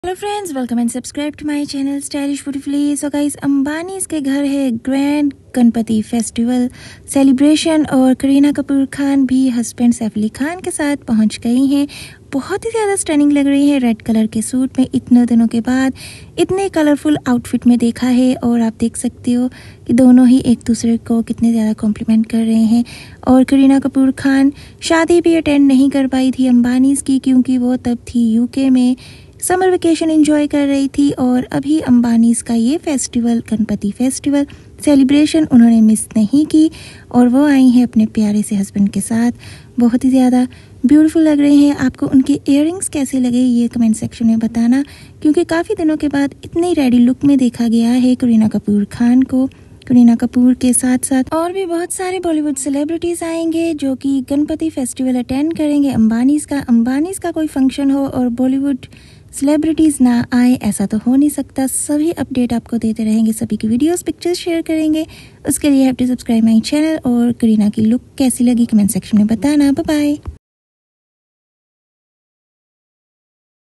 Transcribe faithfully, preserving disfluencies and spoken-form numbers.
Hello friends, welcome and subscribe to my channel stylish beautifully. So guys, Ambanis के घर है grand Ganpati festival celebration और करीना कपूर खान भी हस्बैंड सैफ अली खान के साथ पहुंच गई हैं। बहुत ही ज़्यादा स्टनिंग लग रही है रेड कलर के सूट में। इतने दिनों के बाद इतने कलरफुल आउटफिट में देखा है और आप देख सकते हो कि दोनों ही एक दूसरे को कितने ज़्यादा कॉम्प्लीमेंट कर रहे हैं। और करीना कपूर खान शादी भी अटेंड नहीं कर पाई थी अंबानीज की, क्योंकि वो तब थी यूके में समर वेकेशन एंजॉय कर रही थी। और अभी अंबानीज का ये फेस्टिवल गणपति फेस्टिवल सेलिब्रेशन उन्होंने मिस नहीं की और वो आई हैं अपने प्यारे से हस्बैंड के साथ। बहुत ही ज़्यादा ब्यूटीफुल लग रहे हैं। आपको उनके इयररिंग्स कैसे लगे ये कमेंट सेक्शन में बताना, क्योंकि काफ़ी दिनों के बाद इतनी रेडी लुक में देखा गया है करीना कपूर खान को। करीना कपूर के साथ साथ और भी बहुत सारे बॉलीवुड सेलिब्रिटीज आएंगे जो कि गणपति फेस्टिवल अटेंड करेंगे अंबानीज का। अंबानीज का कोई फंक्शन हो और बॉलीवुड सेलिब्रिटीज ना आए, ऐसा तो हो नहीं सकता। सभी अपडेट आपको देते रहेंगे, सभी की वीडियोस पिक्चर्स शेयर करेंगे। उसके लिए have to subscribe my channel. और करीना की लुक कैसी लगी कमेंट सेक्शन में बताना। Bye bye.